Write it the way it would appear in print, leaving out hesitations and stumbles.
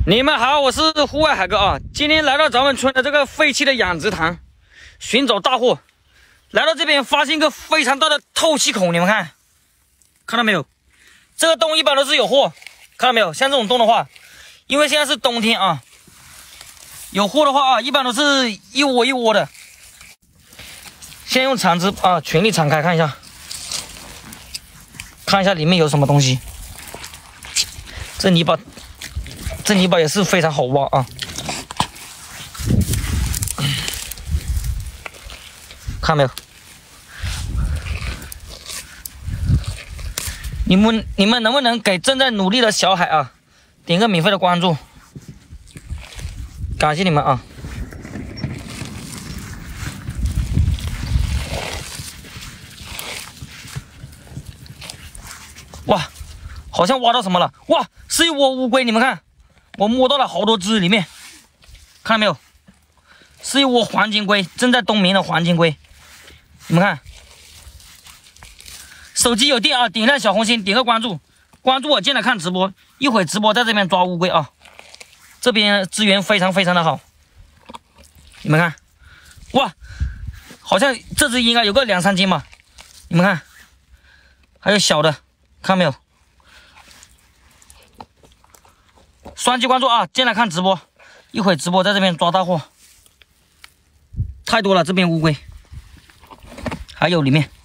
你们好，我是户外海哥啊。今天来到咱们村的这个废弃的养殖塘，寻找大货。来到这边，发现一个非常大的透气孔，你们看到没有？这个洞一般都是有货，看到没有？像这种洞的话，因为现在是冬天啊，有货的话啊，一般都是一窝一窝的。先用铲子啊，全力铲开看一下，里面有什么东西。这泥巴也是非常好挖啊！看到没有？你们能不能给正在努力的小海啊点个免费的关注？感谢你们啊！哇，好像挖到什么了！哇，是一窝乌龟，你们看。我摸到了好多只，里面看到没有？是一窝黄金龟，正在冬眠的黄金龟。你们看，手机有电啊，点亮小红心，点个关注，关注我进来看直播。一会儿直播在这边抓乌龟啊，这边资源非常的好。你们看，哇，好像这只应该有个2、3斤吧。你们看，还有小的，看到没有？双击关注啊，进来看直播，一会儿直播在这边抓大货，太多了，这边乌龟，还有里面。